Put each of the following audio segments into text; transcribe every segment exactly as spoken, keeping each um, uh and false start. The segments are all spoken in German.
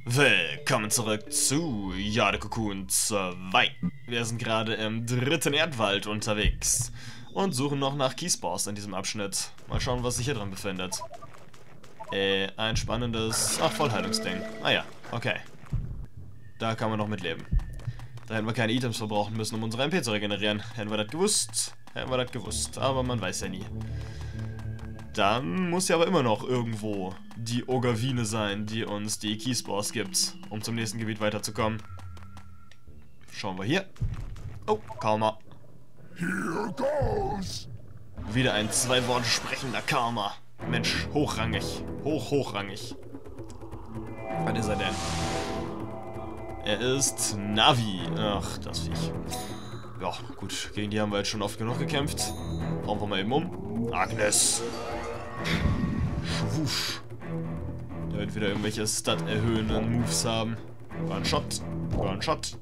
Willkommen zurück zu Jade Cocoon zwei. Wir sind gerade im dritten Erdwald unterwegs und suchen noch nach Keyspores in diesem Abschnitt. Mal schauen, was sich hier drin befindet. Äh, ein spannendes... Ach, Vollheilungsding. Ah ja, okay. Da kann man noch mitleben. Da hätten wir keine Items verbrauchen müssen, um unsere M P zu regenerieren. Hätten wir das gewusst? Hätten wir das gewusst. Aber man weiß ja nie. Dann muss ja aber immer noch irgendwo die Ogervine sein, die uns die Keyspores gibt, um zum nächsten Gebiet weiterzukommen. Schauen wir hier. Oh, Karma. Here goes. Wieder ein zwei Worte sprechender Karma. Mensch, hochrangig. Hoch, hochrangig. Was ist er denn? Er ist Navi. Ach, das Viech. Ja, gut. Gegen die haben wir jetzt schon oft genug gekämpft. Hauen wir mal eben um. Agnes. Schwusch. Der wird wieder irgendwelche Stat-erhöhenden Moves haben. One-Shot. One-Shot.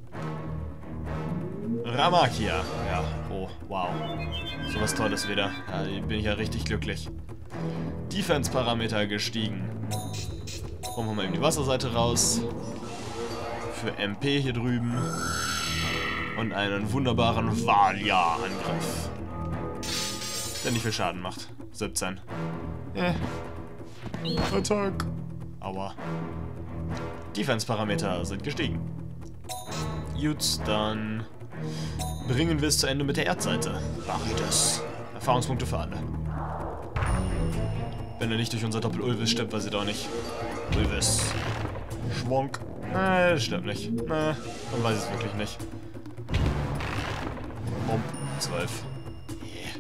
Ramakia. Ja, oh, wow. So was Tolles wieder. Ja, da bin ich ja richtig glücklich. Defense-Parameter gestiegen. Holen wir mal eben die Wasserseite raus. Für M P hier drüben. Und einen wunderbaren Valia-Angriff. Der nicht viel Schaden macht. siebzehn. Eh. Attack. Aua. Defense-Parameter sind gestiegen. Gut, dann bringen wir es zu Ende mit der Erdseite. Barides. Erfahrungspunkte für alle. Wenn er nicht durch unser Doppel-Ulvis stirbt, weiß ich doch nicht. Ulvis. Schwonk. Nee, das stimmt nicht. Nee, dann weiß ich es wirklich nicht. Bumm. zwölf. Yeah.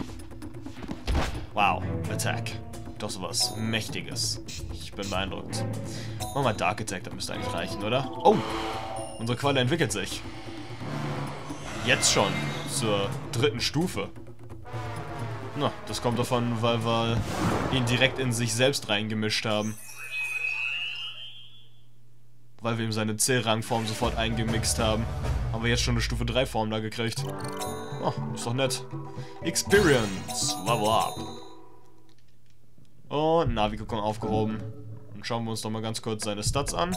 Wow. Attack. Doch sowas Mächtiges. Ich bin beeindruckt. Machen wir mal Dark Attack, das müsste eigentlich reichen, oder? Oh! Unsere Qualle entwickelt sich. Jetzt schon. Zur dritten Stufe. Na, das kommt davon, weil wir ihn direkt in sich selbst reingemischt haben. Weil wir ihm seine C-Rang-Form sofort eingemixt haben. Haben wir jetzt schon eine Stufe drei Form da gekriegt. Oh, ist doch nett. Experience. Level up. Und Navi-Kokon aufgehoben. Und schauen wir uns doch mal ganz kurz seine Stats an.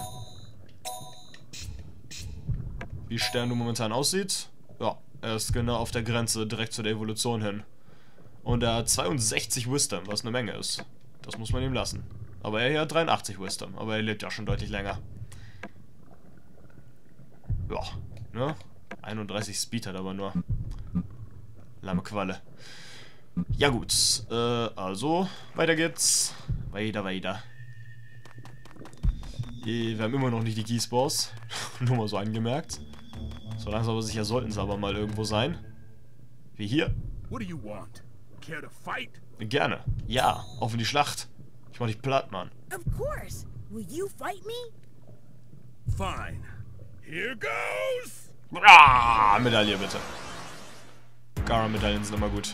Wie Stern momentan aussieht. Ja, er ist genau auf der Grenze, direkt zu der Evolution hin. Und er hat zweiundsechzig Wisdom, was eine Menge ist. Das muss man ihm lassen. Aber er hier hat dreiundachtzig Wisdom, aber er lebt ja schon deutlich länger. Ja, ne? einunddreißig Speed hat aber nur. Lahme Qualle. Ja gut, äh, also, weiter geht's. Weiter, weiter. Wir haben immer noch nicht die Keyspores. Nur mal so angemerkt. So langsam aber sicher sollten sie aber mal irgendwo sein. Wie hier. What do you want? Care to fight? Gerne. Ja, auf in die Schlacht. Ich mach dich platt, Mann. Of course. Will you fight me? Fine. Here goes. Ah, Medaille bitte. Gara-Medaillen sind immer gut.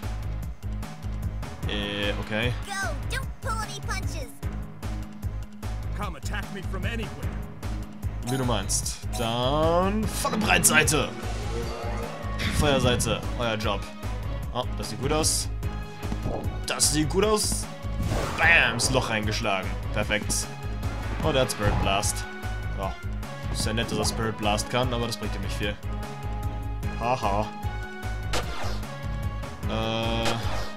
Äh, okay. Go! Don't pull any punches! Come attack me from anywhere. Wie du meinst. Dann volle Breitseite. Feuerseite, euer Job. Oh, das sieht gut aus. Das sieht gut aus. Bam, das Loch reingeschlagen. Perfekt. Oh, der hat Spirit Blast. Ja. Ist ja nett, dass er Spirit Blast kann, aber das bringt ihm nicht viel. Haha. Äh.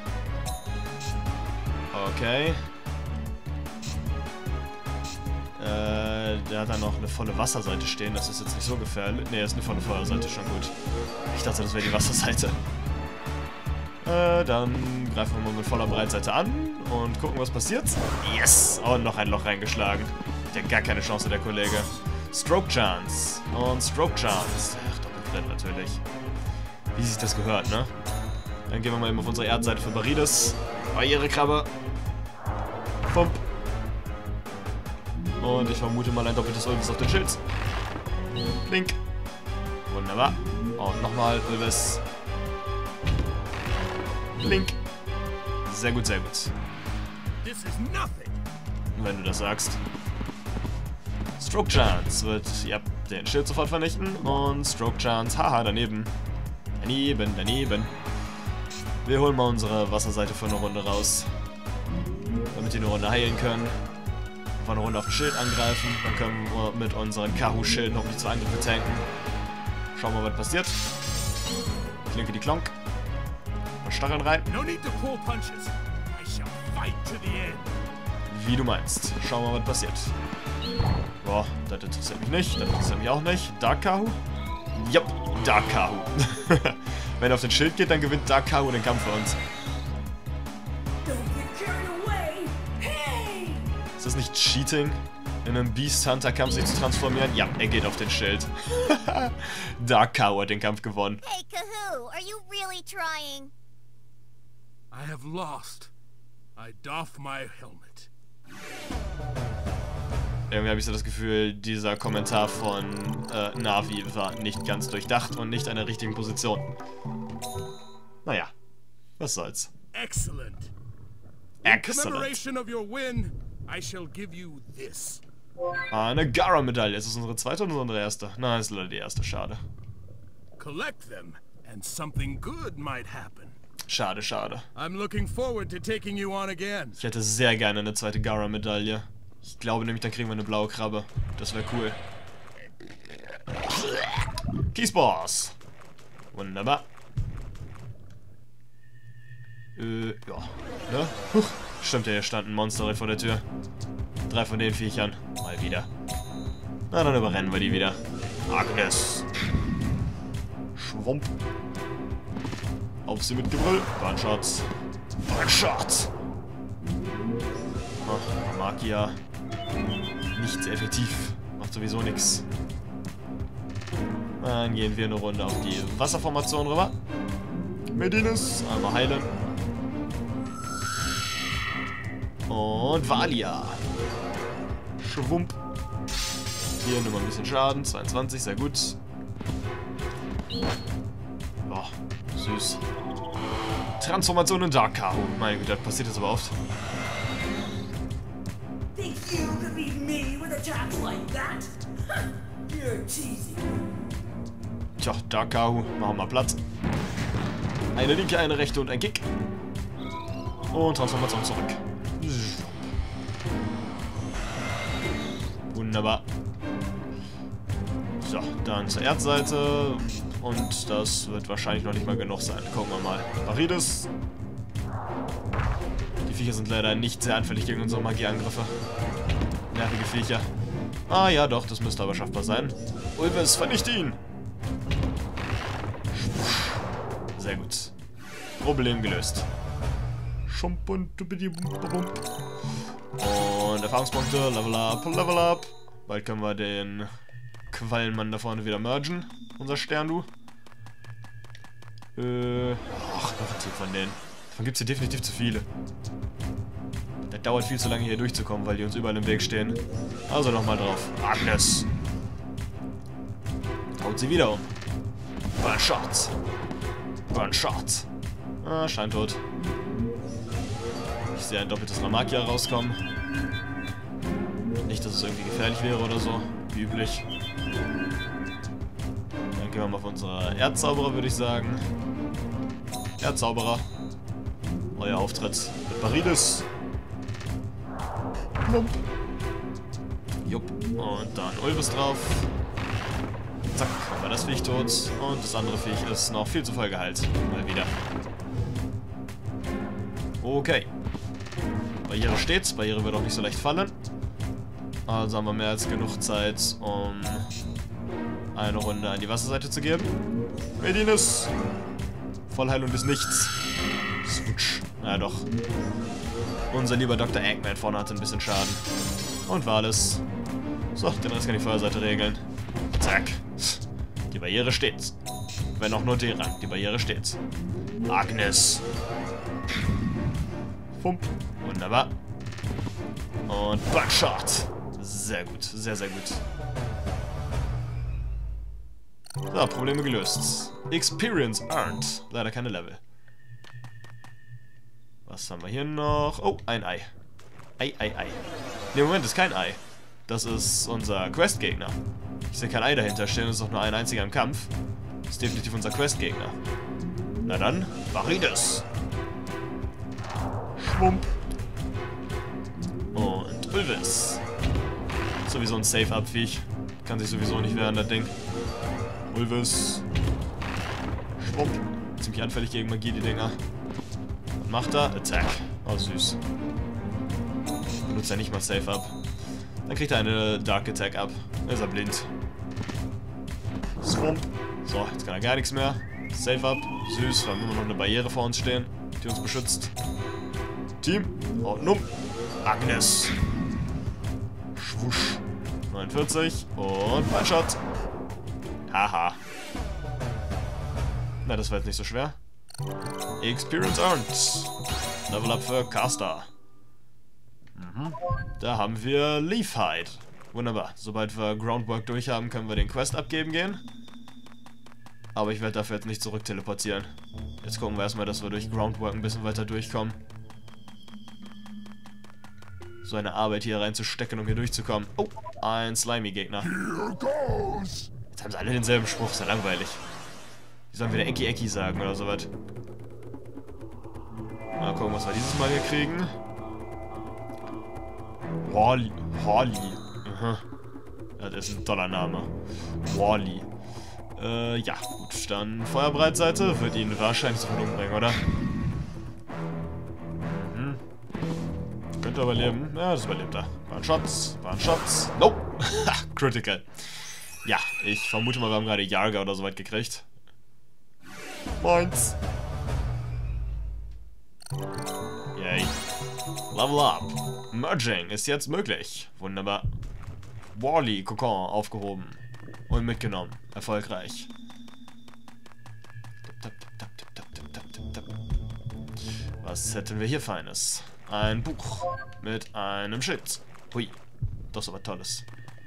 Okay. Äh, der hat da noch eine volle Wasserseite stehen. Das ist jetzt nicht so gefährlich. Ne, ist eine volle Feuerseite, schon gut. Ich dachte, das wäre die Wasserseite. Äh, dann greifen wir mal mit voller Breitseite an und gucken, was passiert. Yes! Und noch ein Loch reingeschlagen. Hat ja gar keine Chance, der Kollege. Stroke Chance. Und Stroke Chance. Ach, Doppelbrett natürlich. Wie sich das gehört, ne? Dann gehen wir mal eben auf unsere Erdseite für Barides. Barrierekrabbe. Pump. Und ich vermute mal ein doppeltes Ulvis auf den Schild. Blink. Wunderbar. Und nochmal Ulvis. Blink. Sehr gut, sehr gut. This is nothing. Wenn du das sagst. Stroke Chance wird, ja, den Schild sofort vernichten. Und Stroke Chance, haha, daneben. Daneben, daneben. Wir holen mal unsere Wasserseite für eine Runde raus. Damit die eine Runde heilen können. Nochmal eine Runde auf dem Schild angreifen. Dann können wir mit unseren Kahu-Schilden noch nicht zwei Angriffe tanken. Schauen wir mal, was passiert. Klinke die Klonk. Mal Stacheln rein. No need to pull punches. I shall fight to the end. Wie du meinst. Schauen wir mal, was passiert. Boah, das interessiert mich nicht. Das interessiert mich auch nicht. Dark Kahu? Jupp, Dark Kahu. Wenn er auf den Schild geht, dann gewinnt Dark Kahu den Kampf für uns. Ist das nicht Cheating, in einen Beast Hunter Kampf sich zu transformieren? Ja, er geht auf den Schild. Dark Kahu hat den Kampf gewonnen. Hey, Kahoo, are you really trying? I have lost. I doff my helmet. Irgendwie habe ich so das Gefühl, dieser Kommentar von äh, Navi war nicht ganz durchdacht und nicht an der richtigen Position. Naja, was soll's. Excellent. In Excellent. commemoration of your win, I shall give you this. Ah, eine Gara-Medaille. Ist das unsere zweite oder unsere erste? Nein, ist leider die erste. Schade. Collect them, and something good might happen. Schade, schade. I'm looking forward to taking you on again. Ich hätte sehr gerne eine zweite Gara-Medaille. Ich glaube nämlich, dann kriegen wir eine blaue Krabbe. Das wäre cool. Kiesboss. Wunderbar. Äh, ja. Ne? Huch. Stimmt ja, hier stand ein Monster direkt vor der Tür. Drei von den Viechern. Mal wieder. Na, dann überrennen wir die wieder. Agnes. Schwump. Auf sie mit Gebrüll. Burnshot. Burnshot. Ach, Magia. Nicht sehr effektiv. Macht sowieso nichts. Dann gehen wir eine Runde auf die Wasserformation rüber. Medinus. Einmal heilen. Und Valia. Schwump. Hier nur mal ein bisschen Schaden. zweiundzwanzig, sehr gut. Boah, süß. Transformation in Dark Kahu. Meine Güte, das passiert jetzt aber oft. Think you could beat me with attacks like that? Huh, you're cheesy. Tja, Dark Kahu, machen wir Platz. Eine linke, eine rechte und ein Kick. Und Transformation zurück. Wunderbar. So, dann zur Erdseite. Und das wird wahrscheinlich noch nicht mal genug sein. Gucken wir mal. Parides. Die Viecher sind leider nicht sehr anfällig gegen unsere Magieangriffe. Nervige Viecher. Ah ja, doch, das müsste aber schaffbar sein. Ulvis, vernichte ihn! Sehr gut. Problem gelöst. Schump und dubidi-bum-bum. Und Erfahrungspunkte, Level up, Level up. Bald können wir den Quallenmann da vorne wieder mergen. Unser Stern, du. Äh, ach, noch ein Tick von denen. Davon gibt es hier definitiv zu viele. Das dauert viel zu lange hier durchzukommen, weil die uns überall im Weg stehen. Also nochmal drauf. Agnes. Haut sie wieder um. Burnshot. Burnshot. Ah, scheintot. Ich sehe ein doppeltes Ramakia rauskommen. Nicht, dass es irgendwie gefährlich wäre oder so. Wie üblich. Dann gehen wir mal auf unsere Erdzauberer, würde ich sagen. Erdzauberer. Euer Auftritt mit Parides. Plump. Jupp. Und dann Ulvis drauf. Zack, haben wir das Viech tot. Und das andere Viech ist noch viel zu voll geheilt. Mal wieder. Okay. Barriere steht. Barriere wird auch nicht so leicht fallen. Also haben wir mehr als genug Zeit, um eine Runde an die Wasserseite zu geben. Medinus. Vollheilung ist nichts. Switch. Na doch. Unser lieber Doktor Eggman vorne hatte ein bisschen Schaden. Und war alles. So, den Rest kann die Feuerseite regeln. Zack. Die Barriere steht. Wenn auch nur deren. Die Barriere steht. Agnes. Fump. Wunderbar. Und Burnshot. Sehr gut. Sehr, sehr gut. So, Probleme gelöst. Experience earned. Leider keine Level. Was haben wir hier noch? Oh, ein Ei. Ei, Ei, Ei. Ne, Moment, das ist kein Ei. Das ist unser Quest-Gegner. Ich sehe kein Ei dahinter stehen, es ist doch nur ein einziger im Kampf. Das ist definitiv unser Quest-Gegner. Na dann, Parides. Schwump. Und Ulvis. Sowieso ein Safe-Up-Viech. Kann sich sowieso nicht wehren, das Ding. Ulvis. Schwupp. Ziemlich anfällig gegen Magie, die Dinger. Was macht er? Attack. Oh, süß. Benutzt er nicht mal Safe-Up. Dann kriegt er eine Dark Attack ab. Dann ist er blind. Swamp. So, jetzt kann er gar nichts mehr. Safe-Up. Süß. Wir haben immer noch eine Barriere vor uns stehen, die uns beschützt. Team. Ordnung. Agnes. Schwusch. neunundvierzig. Und One-Shot. Haha. Na, das war jetzt nicht so schwer. Experience earned. Level up für Caster. Mhm. Da haben wir Leafhide. Wunderbar. Sobald wir Groundwork durch haben, können wir den Quest abgeben gehen. Aber ich werde dafür jetzt nicht zurück teleportieren. Jetzt gucken wir erstmal, dass wir durch Groundwork ein bisschen weiter durchkommen. So eine Arbeit hier reinzustecken, um hier durchzukommen. Oh, ein Slimy-Gegner. Jetzt haben sie alle denselben Spruch, ist ja langweilig. Die sollen wieder Ecki Ecki sagen oder sowas. Mal gucken, was wir dieses Mal hier kriegen. Wally. Wally. Aha. Das ist ein toller Name. Wally. Äh, ja, gut. Dann Feuerbreitseite wird ihn wahrscheinlich sofort umbringen, oder? Mhm. Könnte überleben. Ja, das überlebt er. War ein Shots. War ein Shots. Nope. Critical. Ja, ich vermute mal, wir haben gerade Yarga oder so weit gekriegt. Meins. Yay. Level up. Merging ist jetzt möglich. Wunderbar. Wally, Kokon, aufgehoben. Und mitgenommen. Erfolgreich. Was hätten wir hier Feines? Ein Buch. Mit einem Schild. Hui. Das ist aber Tolles.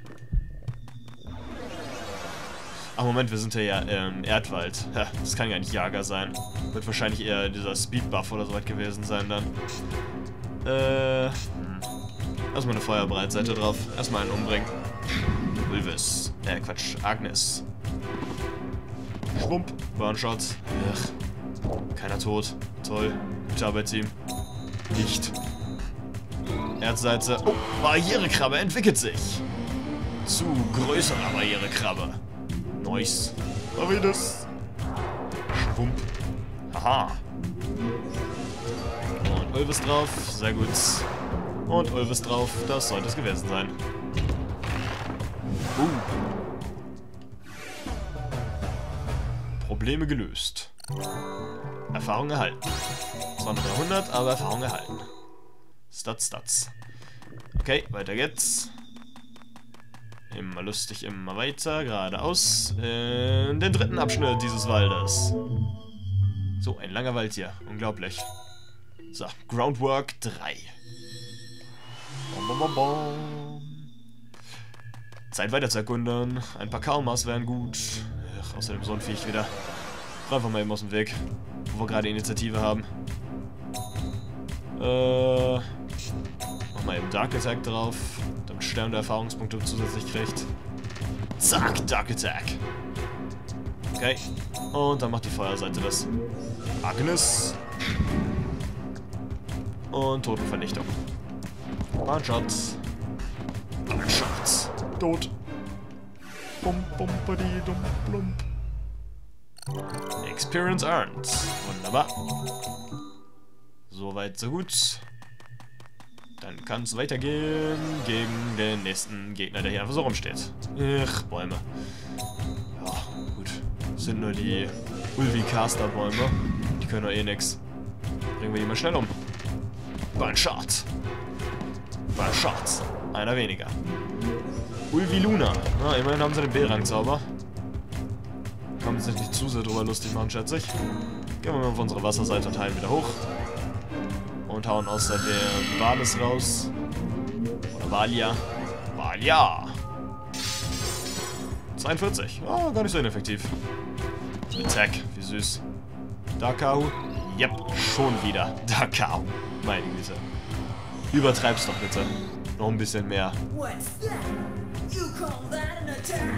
Ach Moment, wir sind ja im Erdwald. Ja, das kann ja nicht Jager sein. Wird wahrscheinlich eher dieser Speed-Buff oder so weit gewesen sein dann. Äh... Hm. Erstmal eine Feuerbreitseite drauf. Erstmal einen umbringen. Ulvis. Äh, Quatsch. Agnes. Schwump. Burnshot. Ugh. Keiner tot. Toll. Gute Arbeit, Team. Nicht. Erdseite. Oh, Barrierekrabbe entwickelt sich. Zu größerer Barrierekrabbe. Nice. Marides. Schwump. Haha. Und Ulvis drauf. Sehr gut. Und Ulvis drauf. Das sollte es gewesen sein. Uh. Probleme gelöst. Erfahrung erhalten. Zwar nur dreihundert, aber Erfahrung erhalten. Stats, Stats. Okay, weiter geht's. Immer lustig, immer weiter, geradeaus. In den dritten Abschnitt dieses Waldes. So, ein langer Wald hier. Unglaublich. So, Groundwork drei. Bom, bom, bom, bom. Zeit weiter zu erkunden. Ein paar Kalmas wären gut. Ach, außerdem so ein Viech wieder. Einfach mal eben aus dem Weg. Wo wir gerade Initiative haben. Äh. Mach mal eben Dark Attack drauf. Damit Stern der Erfahrungspunkte zusätzlich kriegt. Zack, Dark Attack. Okay. Und dann macht die Feuerseite das. Agnes. Und Totenvernichtung. One-Shot. One-Shot. Tot. Bum, bum, badi, dum, plump. Experience earned. Wunderbar. Soweit, so gut. Dann kann es weitergehen gegen den nächsten Gegner, der hier einfach so rumsteht. Ach, Bäume. Ja, gut. Das sind nur die Ulvi-Caster-Bäume. Die können doch eh nix. Bringen wir die mal schnell um. One-Shot. One-Shot. Einer weniger. Ulvi Luna. Na, immerhin haben sie den B-Rang-Zauber. Kann man sich nicht zu sehr drüber lustig machen, schätze ich. Gehen wir mal auf unsere Wasserseite und heilen wieder hoch. Und hauen außerdem Vales raus. Oder Valia. Valia! zweiundvierzig. Oh, gar nicht so ineffektiv. Attack, wie süß. Dakau. Yep, schon wieder. Dakau. Meine Güte. Übertreib's doch bitte. Noch ein bisschen mehr. What's that? You call that an attack?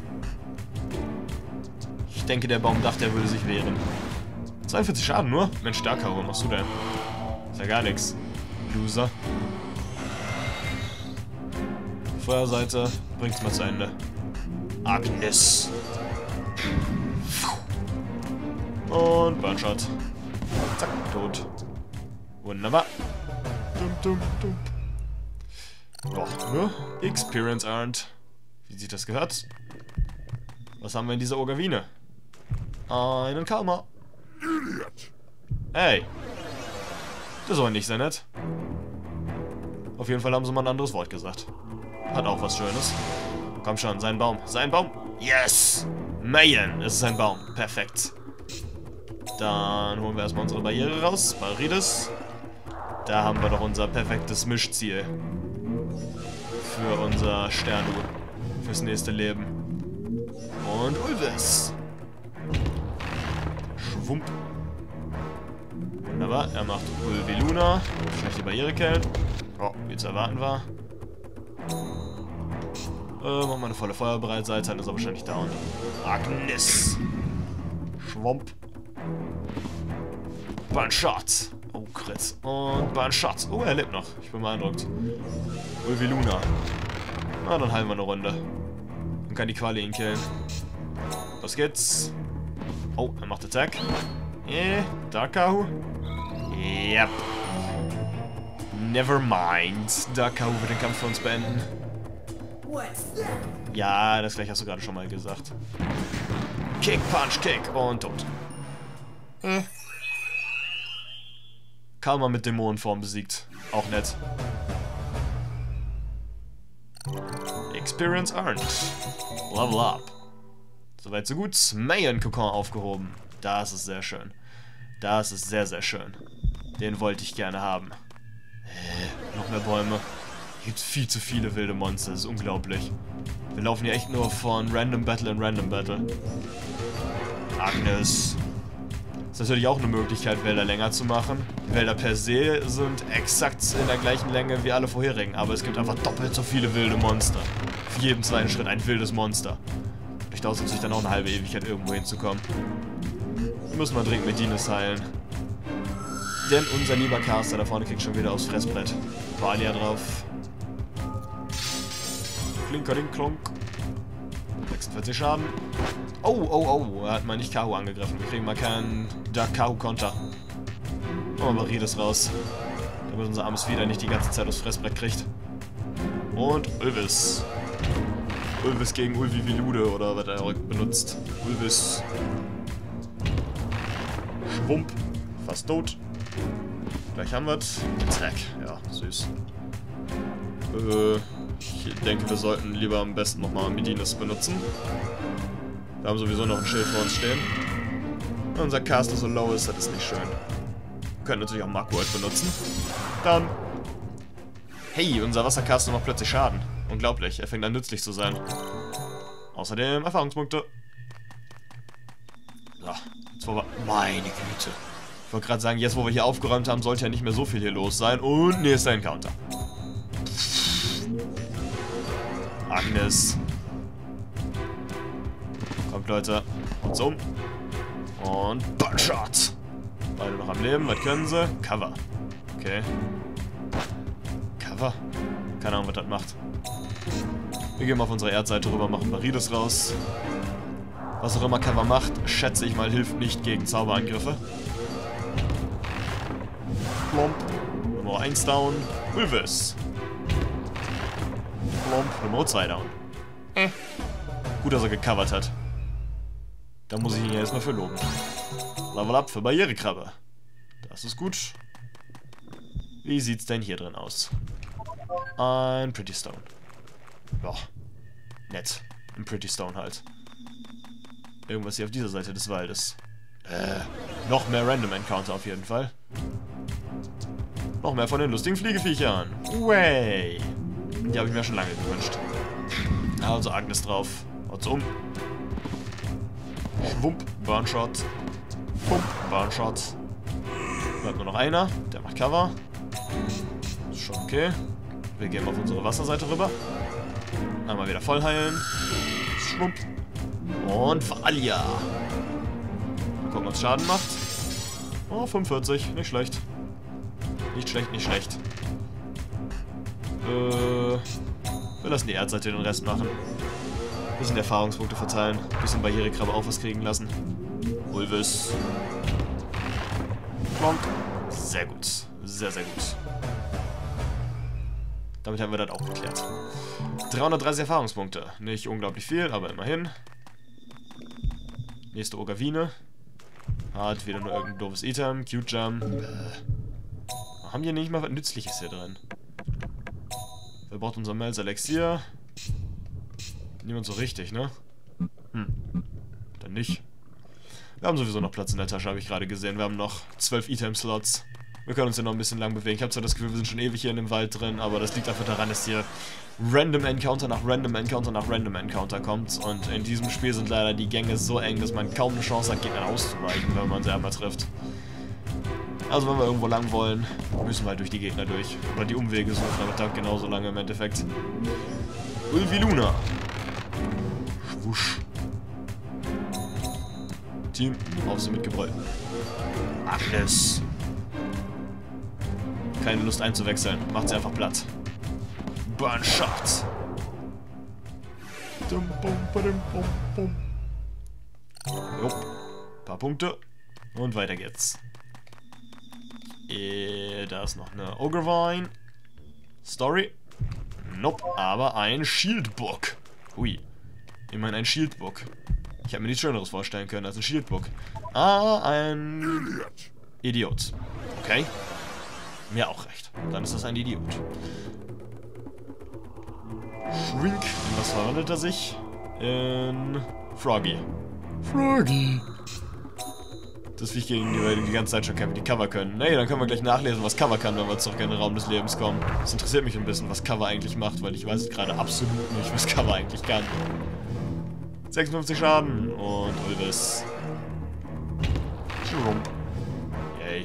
Ich denke, der Baum dachte, er würde sich wehren. zweiundvierzig Schaden nur? Mensch, Dakau, was machst du denn? Ist ja gar nichts. Loser. Feuerseite. Bringt's mal zu Ende. Agnes. Und Burnshot. Zack, tot. Wunderbar. Dum, dum, dum. Doch, nur Experience earned. Wie sich das gehört. Was haben wir in dieser Orgavine? Einen Karma. Ey. Das ist aber nicht sehr nett. Auf jeden Fall haben sie mal ein anderes Wort gesagt. Hat auch was Schönes. Komm schon, sein Baum. Sein Baum. Yes! Mayen, es ist ein Baum. Perfekt. Dann holen wir erstmal unsere Barriere raus. Marides. Da haben wir doch unser perfektes Mischziel. Für unser Sternu. Fürs nächste Leben. Und Ulvis. Schwump. Wunderbar. Er macht Ulviluna. Wahrscheinlich die Barriere killen. Oh, wie zu erwarten war. Äh, machen wir eine volle Feuerbereitseite. Dann ist er wahrscheinlich down. Agnes. Schwump. Burnshot. Oh, Crit. Und Burnshot. Oh, er lebt noch. Ich bin beeindruckt. Ulviluna. Na, dann heilen wir eine Runde. Dann kann die Quali ihn killen. Los geht's. Oh, er macht Attack. Eh, Darkau. Yep. Never mind. Darkau wird den Kampf für uns beenden. Ja, das gleich hast du gerade schon mal gesagt. Kick, Punch, Kick und tot. Hm. Karma mit Dämonenform besiegt. Auch nett. Experience earned. Level up. Soweit so gut. Mayen-Kokon aufgehoben. Das ist sehr schön. Das ist sehr, sehr schön. Den wollte ich gerne haben. Äh, noch mehr Bäume. Hier gibt es viel zu viele wilde Monster. Das ist unglaublich. Wir laufen hier echt nur von Random Battle in Random Battle. Agnes. Das ist natürlich auch eine Möglichkeit, Wälder länger zu machen. Die Wälder per se sind exakt in der gleichen Länge wie alle vorherigen, aber es gibt einfach doppelt so viele wilde Monster. Für jeden zweiten Schritt ein wildes Monster. Durch dauert es sich dann auch eine halbe Ewigkeit, irgendwo hinzukommen. Wir müssen mal dringend Medines heilen. Denn unser lieber Caster da vorne kriegt schon wieder aufs Fressbrett. Valia drauf. Klinker, klonk. sechsundvierzig Schaden. Oh, oh, oh, er hat mal nicht Kahu angegriffen. Wir kriegen mal keinen Dark Kahu-Konter. Oh, Marides raus. Damit unser armes Vieh nicht die ganze Zeit aufs Fressbrett kriegt. Und Ulvis. Ulvis gegen Ulvivilude oder was er benutzt. Ulvis. Schwump. Fast tot. Gleich haben wir es. Attack. Ja, süß. Äh, ich denke, wir sollten lieber am besten nochmal Medines benutzen. Wir haben sowieso noch ein Schild vor uns stehen. Wenn unser Caster so low ist, das ist nicht schön. Wir können natürlich auch Markwort benutzen. Dann. Hey, unser Wassercaster macht plötzlich Schaden. Unglaublich, er fängt an nützlich zu sein. Außerdem Erfahrungspunkte. So, jetzt wo wir... Meine Güte. Ich wollte gerade sagen, jetzt wo wir hier aufgeräumt haben, sollte ja nicht mehr so viel hier los sein. Und nächster Encounter. Agnes. Kommt, Leute. Und so. Und Burnshot. Beide noch am Leben. Was können sie? Cover. Okay. Cover? Keine Ahnung, was das macht. Wir gehen mal auf unsere Erdseite rüber, machen Marides raus. Was auch immer Cover macht, schätze ich mal, hilft nicht gegen Zauberangriffe. Plomp. Nummer eins down. Ulvis. Plomp. Nummer zwei down. Äh. Gut, dass er gecovert hat. Da muss ich ihn ja erstmal für loben. Level up für Barrierekrabbe. Das ist gut. Wie sieht's denn hier drin aus? Ein Pretty Stone. Ja. Nett. Ein Pretty Stone halt. Irgendwas hier auf dieser Seite des Waldes. Äh. Noch mehr Random Encounter auf jeden Fall. Noch mehr von den lustigen Fliegeviechern. Way. Die habe ich mir schon lange gewünscht. Also Agnes drauf. Haut's um. Schwump, Burnshot. Pump, Burnshot. Bleibt nur noch einer. Der macht Cover. Ist schon okay. Wir gehen auf unsere Wasserseite rüber. Einmal wieder voll heilen. Schwump. Und Valia. Mal gucken, was Schaden macht. Oh, fünfundvierzig. Nicht schlecht. Nicht schlecht, nicht schlecht. Äh. Wir lassen die Erzseite den Rest machen. Bisschen Erfahrungspunkte verteilen. Bisschen Barrierekrabbe auf was kriegen lassen. Ulvis. Plonk. Sehr gut. Sehr, sehr gut. Damit haben wir das auch geklärt. dreihundertdreißig Erfahrungspunkte. Nicht unglaublich viel, aber immerhin. Nächste Ogavine. Hat wieder nur irgendein doofes Item. Q-Jam. Äh. Haben die nicht mal was Nützliches hier drin? Wer braucht unser Melz Elixier? Niemand so richtig, ne? Hm. Dann nicht. Wir haben sowieso noch Platz in der Tasche, habe ich gerade gesehen. Wir haben noch zwölf Item-Slots. Wir können uns ja noch ein bisschen lang bewegen. Ich habe zwar das Gefühl, wir sind schon ewig hier in dem Wald drin, aber das liegt einfach daran, dass hier Random Encounter nach Random Encounter nach Random Encounter kommt. Und in diesem Spiel sind leider die Gänge so eng, dass man kaum eine Chance hat, Gegner auszuweichen, wenn man sie einmal trifft. Also wenn wir irgendwo lang wollen, müssen wir halt durch die Gegner durch. Oder die Umwege suchen, aber dauert genauso lange im Endeffekt. Ulviluna. Schwusch. Team, auf sie mit Gebrüll. Agnes. Keine Lust einzuwechseln. Macht sie einfach platt. Burnshot. Jupp. Paar Punkte. Und weiter geht's. Äh, da ist noch eine Ogrevine. Story. Nope, aber ein Shieldbook. Hui. Immerhin ein Shieldbook. Ich habe mir nichts Schöneres vorstellen können als ein Shieldbook. Ah, ein Idiot. Okay. Mir auch recht. Dann ist das ein Idiot. Shrink. In was verwandelt er sich? In Froggy. Froggy. Das Viech, gegen die wir die ganze Zeit schon kämpfen, die Cover können. Nee, dann können wir gleich nachlesen, was Cover kann, wenn wir zurück in den Raum des Lebens kommen. Das interessiert mich ein bisschen, was Cover eigentlich macht, weil ich weiß gerade absolut nicht, was Cover eigentlich kann. sechsundfünfzig Schaden und Ulvis. Yay.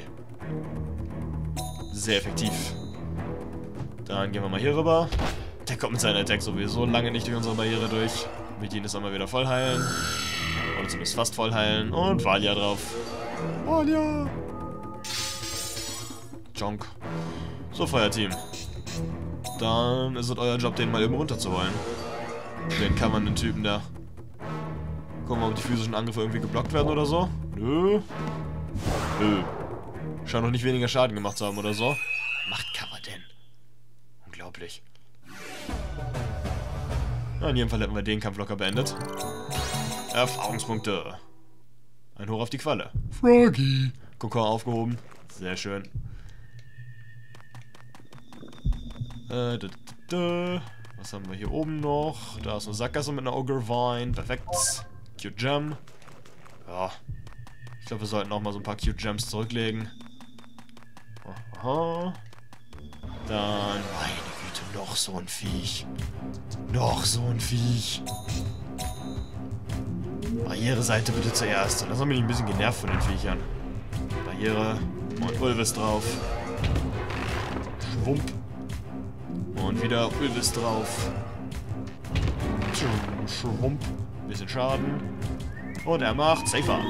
Sehr effektiv. Dann gehen wir mal hier rüber. Der kommt mit seiner Attack sowieso lange nicht durch unsere Barriere durch. Mit ihnen ist einmal wieder voll heilen. Oder zumindest fast voll heilen. Und Valia drauf. Valia! Jonk. So, Feuerteam. Dann ist es euer Job, den mal eben runterzuholen. Den covernden Typen da. Gucken wir mal, ob die physischen Angriffe irgendwie geblockt werden oder so. Nö. Nö. Scheint noch nicht weniger Schaden gemacht zu haben oder so. Macht Cover denn? Unglaublich. Na, in jedem Fall hätten wir den Kampf locker beendet. Erfahrungspunkte. Ein Hoch auf die Qualle. Froggy. Kokon aufgehoben. Sehr schön. Äh, da, da, da. Was haben wir hier oben noch? Da ist eine Sackgasse mit einer Ogrevine. Perfekt. Cute Gem. Ja. Ich glaube, wir sollten auch mal so ein paar Cute Gems zurücklegen. Aha. Dann, meine Güte, noch so ein Viech. Noch so ein Viech. Barriereseite bitte zuerst. Und das haben wir ein bisschen genervt von den Viechern. Barriere und Ulvis drauf. Schwump. Und wieder Ulvis drauf. Schwump. Bisschen Schaden. Und er macht Safer.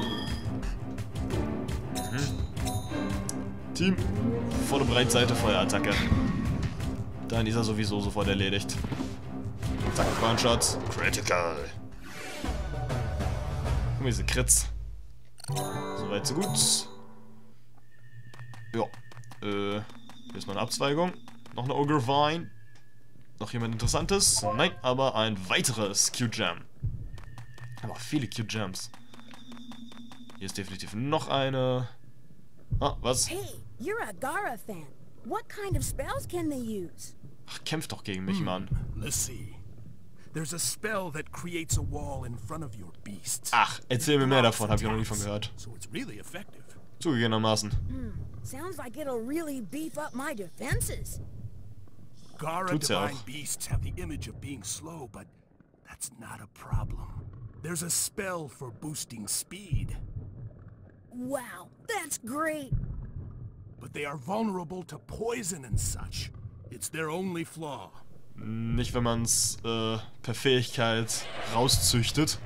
Mhm. Team. Volle Breitseite, Feuerattacke. Dann ist er sowieso sofort erledigt. Zack, Burnshot. Critical. Guck mal, diese Crits. Soweit, so gut. Ja. Äh, hier ist mal eine Abzweigung. Noch eine Ogrevine. Noch jemand Interessantes? Nein, aber ein weiteres Q-Gem. Aber viele Q-Gems. Hier ist definitiv noch eine. Ah, was? Hey, you're a Gara fan. What kind of spells can they use? Ach, kämpf doch gegen mich, Mann. Let's see. There's a spell that creates a wall in front of your beast. Ach, erzähl mir mehr davon, habe ich noch nie von gehört. So it's really effective. Zugegebenermaßen. Hmm, sounds like it'll really beef up my defenses. Gara Tut's ja divine auch. beasts have the image of being slow, but that's not a problem. There's a spell for boosting speed, Wow, that's great. but they are vulnerable to poison and such. It's their only flaw. Nicht, wenn man es äh, per Fähigkeit rauszüchtet.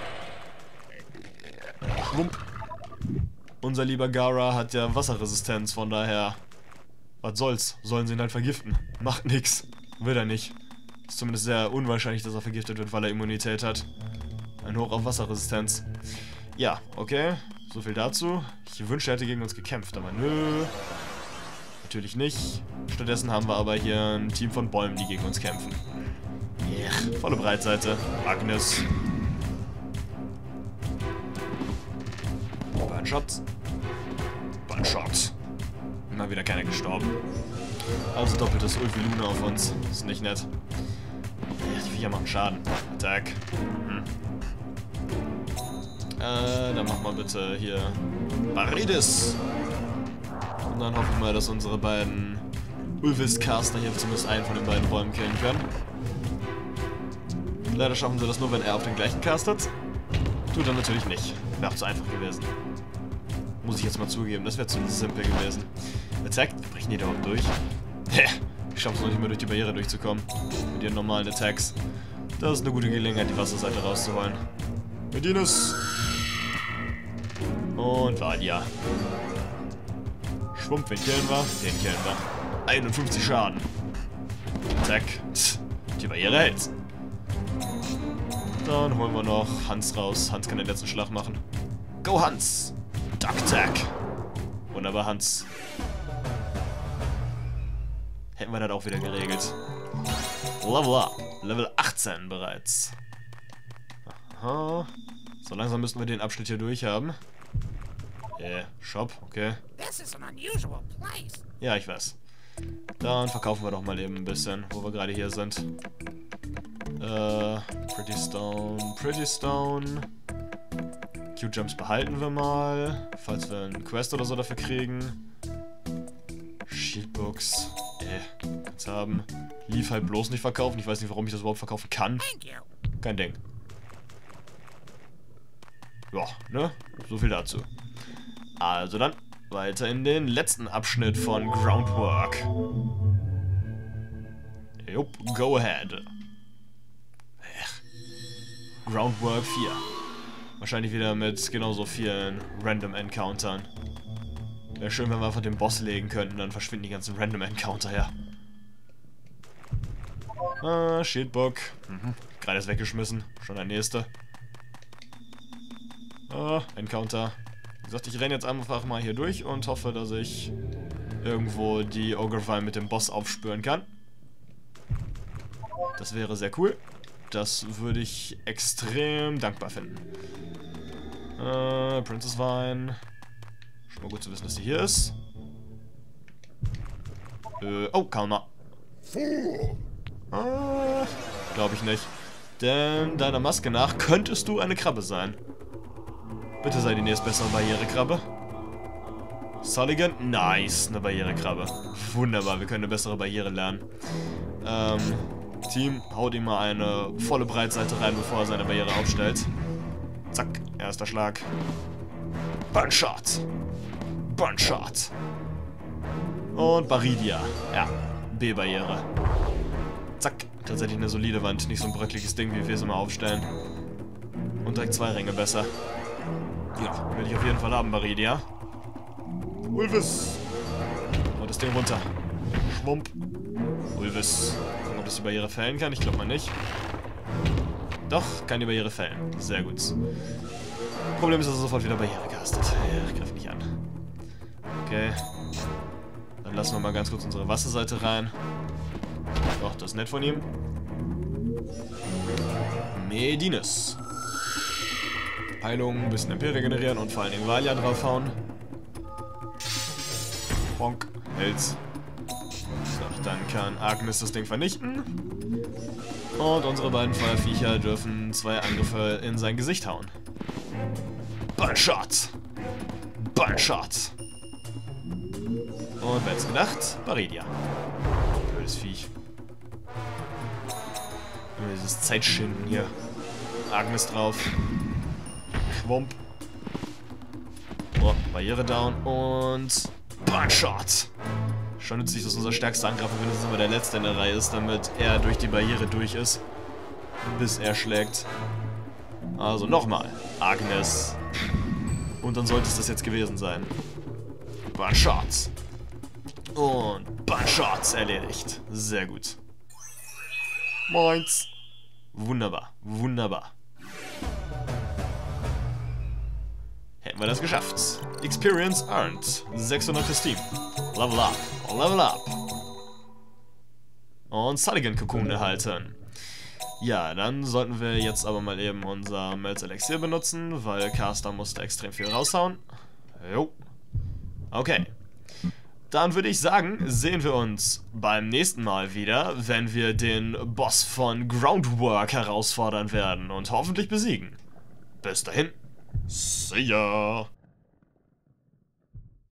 Schwump. Unser lieber Gara hat ja Wasserresistenz, von daher... Was soll's? Sollen sie ihn halt vergiften. Macht nix. Will er nicht. Ist zumindest sehr unwahrscheinlich, dass er vergiftet wird, weil er Immunität hat. Ein Hoch auf Wasserresistenz. Ja, okay. So viel dazu. Ich wünschte, er hätte gegen uns gekämpft, aber nö. Natürlich nicht. Stattdessen haben wir aber hier ein Team von Bäumen, die gegen uns kämpfen. Yeah. Volle Breitseite. Agnes. Burnshot. Burnshot. Immer wieder keiner gestorben. Also doppeltes Ulvilune auf uns. Das ist nicht nett. Ja, die Viecher machen Schaden. Attack. Hm. Äh, dann machen wir bitte hier Baridis. Und dann hoffen wir, dass unsere beiden Ulvis-Caster hier zumindest einen von den beiden Bäumen killen können. Leider schaffen sie das nur, wenn er auf den gleichen castet. Tut er natürlich nicht. Wäre auch zu einfach gewesen. Muss ich jetzt mal zugeben, das wäre zu simpel gewesen. Attack, brechen die da überhaupt durch? Hä? Ich schaffe es noch nicht mehr durch die Barriere durchzukommen. Mit ihren normalen Attacks. Das ist eine gute Gelegenheit, die Wasserseite rauszuholen. Medinus. Und Vadia. Schwump, wen killen wir? Den killen wir. einundfünfzig Schaden. Attack. Die Barriere hält. Dann holen wir noch Hans raus. Hans kann den letzten Schlag machen. Go Hans! Duck Attack! Wunderbar, Hans. Hätten wir das auch wieder geregelt. Level up. Level achtzehn bereits. Aha. So langsam müssen wir den Abschnitt hier durch haben. Äh, Shop, okay. Ja, ich weiß. Dann verkaufen wir doch mal eben ein bisschen, wo wir gerade hier sind. Äh, Pretty Stone, Pretty Stone. Q-Jumps behalten wir mal, falls wir einen Quest oder so dafür kriegen. Shieldbooks. Äh, kann's haben. Lief halt bloß nicht verkaufen. Ich weiß nicht, warum ich das überhaupt verkaufen kann. Kein Ding. Ja, ne? So viel dazu. Also dann weiter in den letzten Abschnitt von Groundwork. Jupp, go ahead. Groundwork vier. Wahrscheinlich wieder mit genauso vielen Random Encountern. Wäre schön, wenn wir einfach den Boss legen könnten, dann verschwinden die ganzen Random Encounter, ja. Ah, Shieldbook. Mhm. Gerade ist weggeschmissen. Schon der nächste. Ah, Encounter. Wie gesagt, ich renne jetzt einfach mal hier durch und hoffe, dass ich irgendwo die Ogrefile mit dem Boss aufspüren kann. Das wäre sehr cool. Das würde ich extrem dankbar finden. Äh, Princess Vine. Schon mal gut zu wissen, dass sie hier ist. Äh, oh, Karma. Ah, glaube ich nicht. Denn deiner Maske nach könntest du eine Krabbe sein. Bitte sei die nächstbessere Barrierekrabbe. Sulligan, nice, eine Barrierekrabbe. Wunderbar, wir können eine bessere Barriere lernen. Ähm, Team, haut ihm mal eine volle Breitseite rein, bevor er seine Barriere aufstellt. Zack, erster Schlag. Burnshot. Burnshot. Und Baridia. Ja, B-Barriere. Zack, tatsächlich eine solide Wand, nicht so ein bröckliges Ding, wie wir es immer aufstellen. Und direkt zwei Ränge besser. Ja, will ich auf jeden Fall haben, Baridia. Ulvis. Und das Ding runter. Schwump. Ulvis. Gucken, ob das die Barriere fällen kann. Ich glaube mal nicht. Doch, kann die Barriere fällen. Sehr gut. Problem ist, dass er sofort wieder Barriere castet. Ja, ich greife nicht an. Okay. Dann lassen wir mal ganz kurz unsere Wasserseite rein. Doch, das ist nett von ihm. Medinus. Heilung, ein bisschen M P regenerieren und vor allen Dingen Valia draufhauen. Bonk, hält's. So, dann kann Agnes das Ding vernichten. Und unsere beiden Feuerviecher dürfen zwei Angriffe in sein Gesicht hauen. Burnshot! Burnshot! Und wer hätte gedacht? Baridia. Blödes Viech. Dieses Zeitschinden hier. Agnes drauf. Schwump. Oh, Barriere down und Burnshot. Schon nützlich, dass unser stärkster Angreifer mindestens immer der letzte in der Reihe ist, damit er durch die Barriere durch ist. Bis er schlägt. Also nochmal. Agnes. Und dann sollte es das jetzt gewesen sein. Burnshot. Und Burnshot erledigt. Sehr gut. Moins. Wunderbar, wunderbar. Hätten wir das geschafft. Experience earned. sechshundert für Steam. Level up, level up. Und Sulligan-Kokon erhalten. Ja, dann sollten wir jetzt aber mal eben unser Melz-Elixier benutzen, weil Caster musste extrem viel raushauen. Jo. Okay. Dann würde ich sagen, sehen wir uns beim nächsten Mal wieder, wenn wir den Boss von Groundwork herausfordern werden und hoffentlich besiegen. Bis dahin, see ya!